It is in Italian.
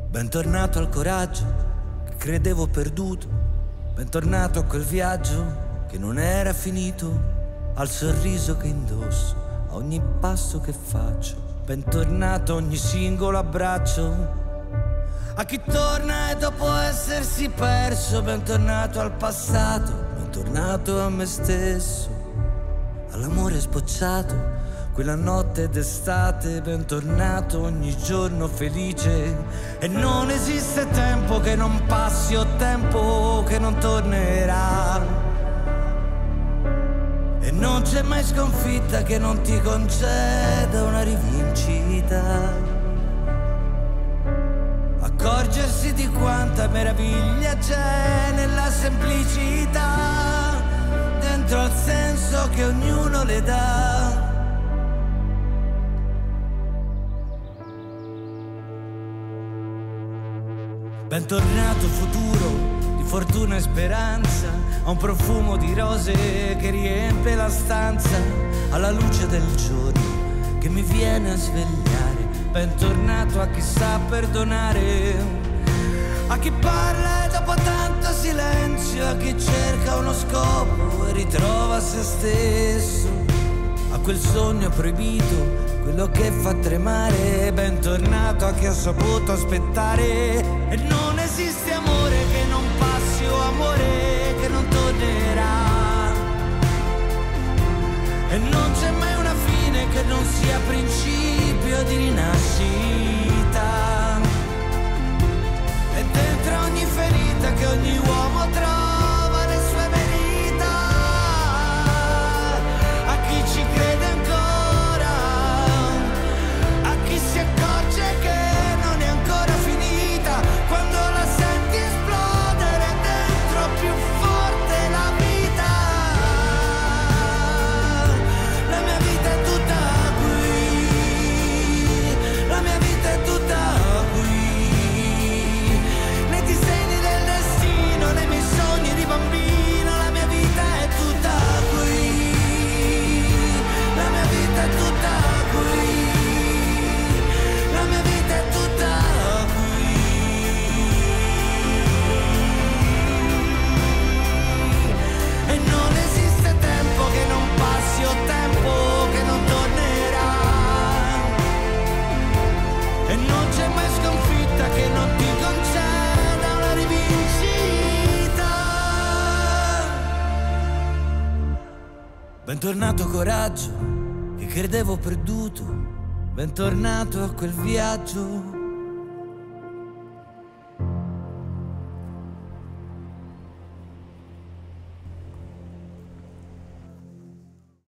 Bentornato al coraggio che credevo perduto, bentornato a quel viaggio che non era finito, al sorriso che indosso a ogni passo che faccio, bentornato a ogni singolo abbraccio. A chi torna e dopo essersi perso, bentornato al passato, bentornato a me stesso, all'amore sbocciato quella notte d'estate, bentornato ogni giorno felice. E non esiste tempo che non passi o tempo che non tornerà, e non c'è mai sconfitta che non ti conceda una rivincita. Accorgersi di quanta meraviglia c'è nella semplicità, dentro al senso che ognuno le dà. Bentornato futuro di fortuna e speranza, a un profumo di rose che riempie la stanza, alla luce del giorno che mi viene a svegliare. Bentornato a chi sa perdonare, a chi parla e dopo tanto silenzio, a chi cerca uno scopo e ritrova se stesso, a quel sogno proibito, quello che fa tremare. Bentornato a chi ha saputo aspettare. E non esiste amore che non passi o amore che non tornerà, e non c'è mai una fine che non sia principio di rinascita. E dentro ogni ferita che ogni uomo trova le sue verità, a chi ci crede ancora, a chi si accorge che non è ancora finita, quando la senti esplodere dentro più forte la vita. La mia vita è tutta qui, la mia vita è tutta qui, nei disegni del destino, nei miei sogni di bambino. La mia vita è tutta qui, la mia vita è tutta qui, la mia vita è tutta qui. E non esiste tempo che non passi o tempo che non tornerà, e non c'è mai sconfitta che non ti conceda una rivincita. Bentornato coraggio che credevo perduto, bentornato a quel viaggio